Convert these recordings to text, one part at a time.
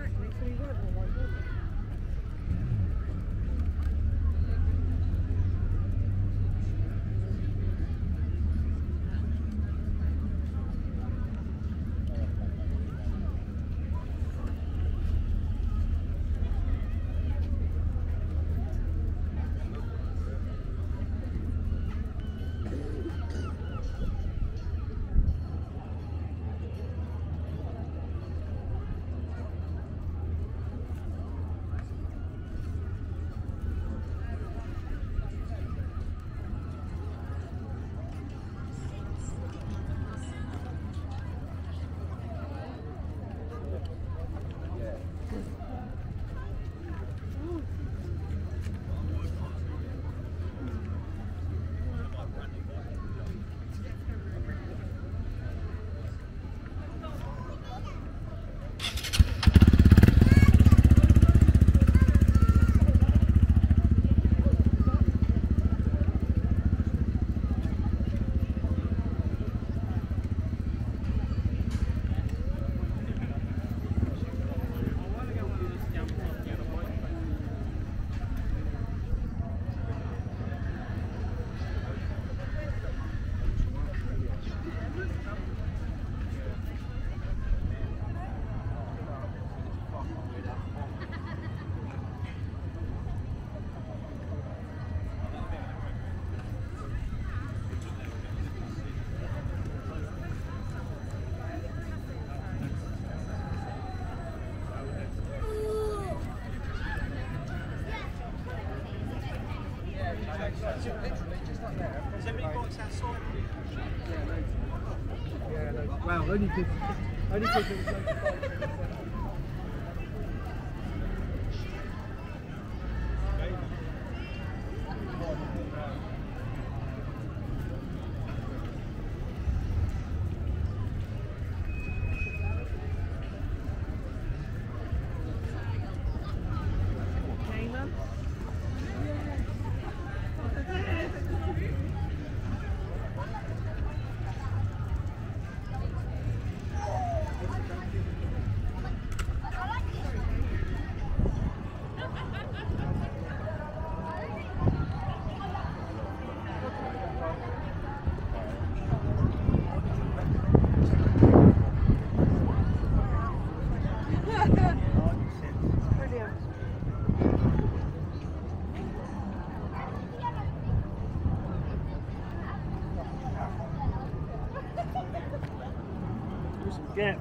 Wow, only because gaps.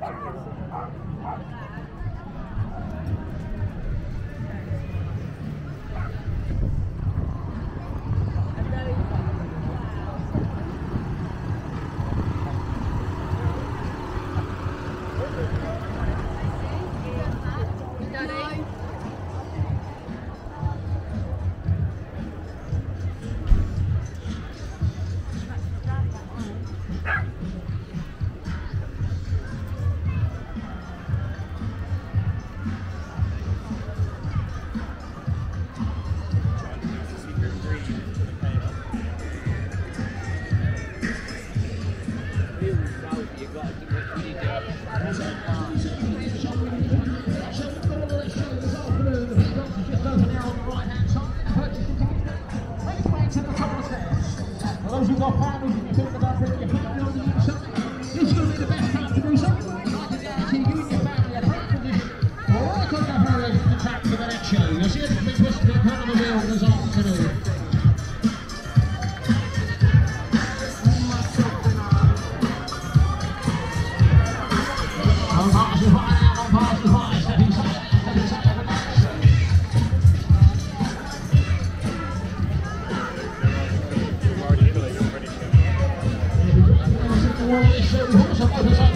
Those who've got families, if you're talking about bringing your family on the inside, this is going to be the best time to do something. I can guarantee you and your family at home position will work on the hurry to the track for the next show. You'll see everything twisted in front of the wheel this afternoon.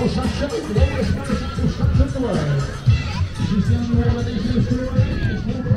Motorcycle structure in the world. This is the only one of these new stories.